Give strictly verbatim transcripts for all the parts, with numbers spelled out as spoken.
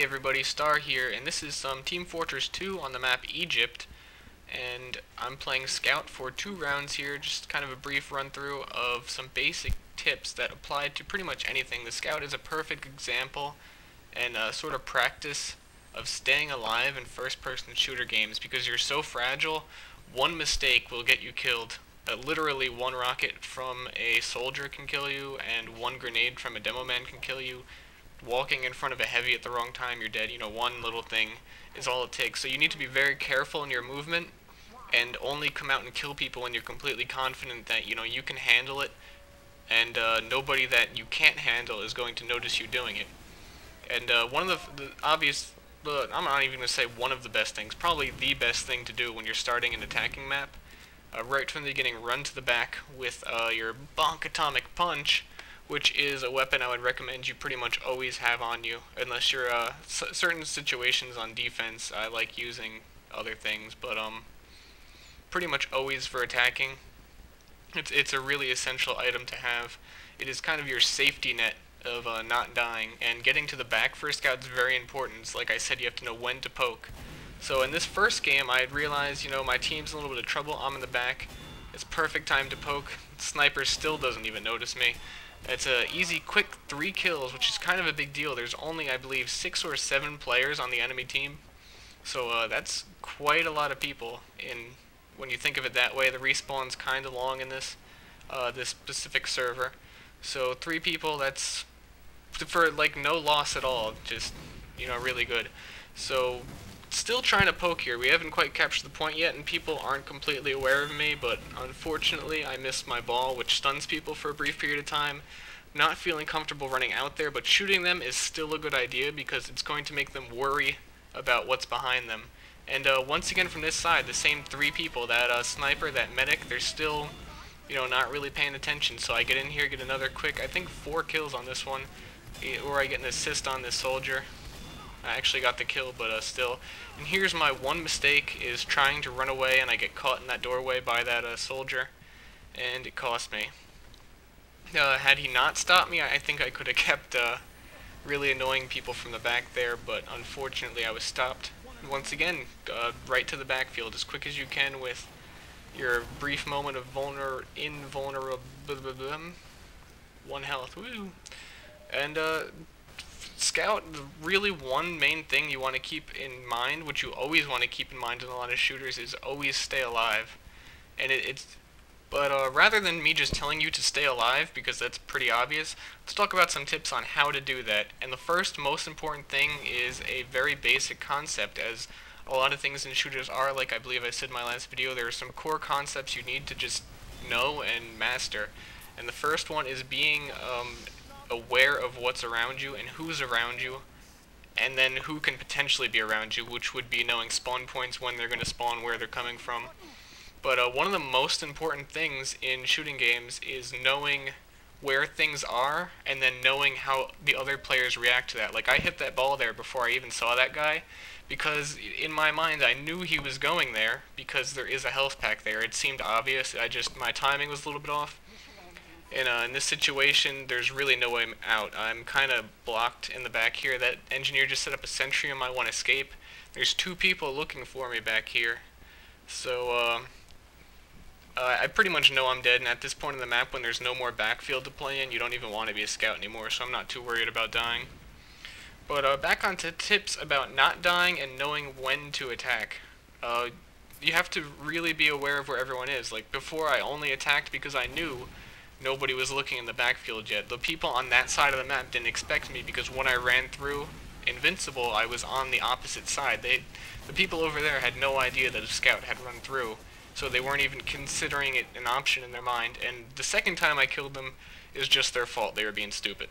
Hey everybody, Star here, and this is some Team Fortress two on the map Egypt, and I'm playing Scout for two rounds here, just kind of a brief run through of some basic tips that apply to pretty much anything. The Scout is a perfect example and a sort of practice of staying alive in first-person shooter games because you're so fragile. One mistake will get you killed. Uh, literally one rocket from a soldier can kill you, and one grenade from a demo man can kill you. Walking in front of a heavy at the wrong time, you're dead. You know, one little thing is all it takes. So you need to be very careful in your movement and only come out and kill people when you're completely confident that, you know, you can handle it, and uh, nobody that you can't handle is going to notice you doing it. And uh, one of the, the obvious, uh, I'm not even going to say one of the best things, probably the best thing to do when you're starting an attacking map, uh, right from the beginning, run to the back with uh, your Bonk Atomic Punch, which is a weapon I would recommend you pretty much always have on you, unless you're uh, c certain situations on defense. I like using other things, but um, pretty much always for attacking. It's it's a really essential item to have. It is kind of your safety net of uh, not dying, and getting to the back for a scout is very important. Like I said, you have to know when to poke. So in this first game, I realized, you know, my team's in a little bit of trouble. I'm in the back. It's perfect time to poke. The sniper still doesn't even notice me. It's a easy, quick three kills, which is kind of a big deal. There's only, I believe, six or seven players on the enemy team, so uh, that's quite a lot of people. In when you think of it that way, the respawn's kind of long in this uh, this specific server. So three people, that's for like no loss at all. Just, you know, really good. So still trying to poke here. We haven't quite captured the point yet, and people aren't completely aware of me, but unfortunately I missed my ball, which stuns people for a brief period of time. Not feeling comfortable running out there, but shooting them is still a good idea because it's going to make them worry about what's behind them. And uh, once again from this side, the same three people, that uh, sniper, that medic, they're still, you know, not really paying attention. So I get in here, get another quick, I think four kills on this one, or I get an assist on this soldier. I actually got the kill, but uh, still. And here's my one mistake, is trying to run away, and I get caught in that doorway by that uh, soldier, and it cost me. Uh, had he not stopped me, I think I could have kept uh, really annoying people from the back there, but unfortunately I was stopped. Once again, uh, right to the backfield as quick as you can with your brief moment of vulner invulnerability. One health, woo! And uh, Scout, really one main thing you want to keep in mind, which you always want to keep in mind in a lot of shooters, is always stay alive. And it, it's, but uh, rather than me just telling you to stay alive, because that's pretty obvious, let's talk about some tips on how to do that. And the first most important thing is a very basic concept, as a lot of things in shooters are, like I believe I said in my last video. There are some core concepts you need to just know and master. And the first one is being um, aware of what's around you and who's around you, and then who can potentially be around you, which would be knowing spawn points, when they're going to spawn, where they're coming from. But uh, one of the most important things in shooting games is knowing where things are, and then knowing how the other players react to that. Like, I hit that ball there before I even saw that guy, because in my mind I knew he was going there, because there is a health pack there. It seemed obvious. I just, my timing was a little bit off. And uh, in this situation, there's really no way out. I'm kind of blocked in the back here. That engineer just set up a sentry on my one escape. There's two people looking for me back here. So, uh, uh, I pretty much know I'm dead, and at this point in the map, when there's no more backfield to play in, you don't even want to be a scout anymore, so I'm not too worried about dying. But uh, back on to tips about not dying and knowing when to attack. Uh, you have to really be aware of where everyone is. Like, before, I only attacked because I knew nobody was looking in the backfield yet. The people on that side of the map didn't expect me, because when I ran through Invincible, I was on the opposite side. They, the people over there had no idea that a scout had run through, so they weren't even considering it an option in their mind. And the second time I killed them is just their fault. They were being stupid.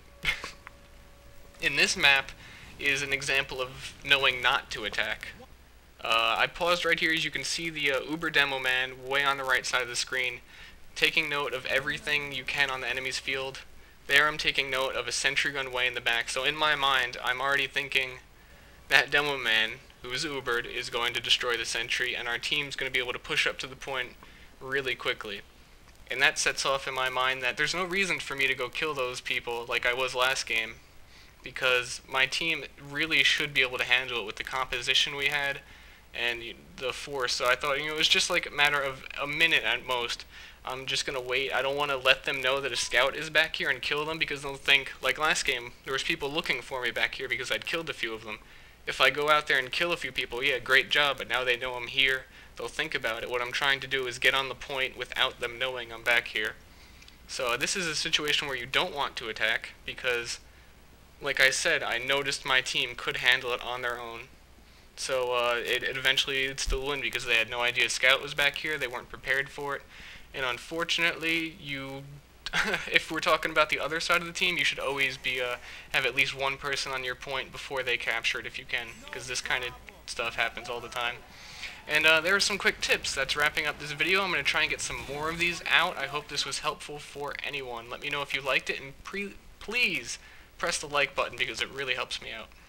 In this map is an example of knowing not to attack. Uh, I paused right here. As you can see, the uh, Uber Demo Man way on the right side of the screen, taking note of everything you can on the enemy's field. There I'm taking note of a sentry gun way in the back, so in my mind I'm already thinking that demo man, who's Ubered, is going to destroy the sentry, and our team's going to be able to push up to the point really quickly. And that sets off in my mind that there's no reason for me to go kill those people like I was last game, because my team really should be able to handle it with the composition we had and the force. So I thought, you know, it was just like a matter of a minute at most. I'm just gonna wait. I don't want to let them know that a scout is back here and kill them, because they'll think, like last game, there was people looking for me back here because I'd killed a few of them. If I go out there and kill a few people, yeah, great job, but now they know I'm here. They'll think about it. What I'm trying to do is get on the point without them knowing I'm back here. So this is a situation where you don't want to attack, because, like I said, I noticed my team could handle it on their own. So uh, it, it eventually it'd still win because they had no idea Scout was back here. They weren't prepared for it. And unfortunately, you, if we're talking about the other side of the team, you should always be uh, have at least one person on your point before they capture it if you can, because this kind of stuff happens all the time. And uh, there are some quick tips. That's wrapping up this video. I'm going to try and get some more of these out. I hope this was helpful for anyone. Let me know if you liked it, and pre please press the like button because it really helps me out.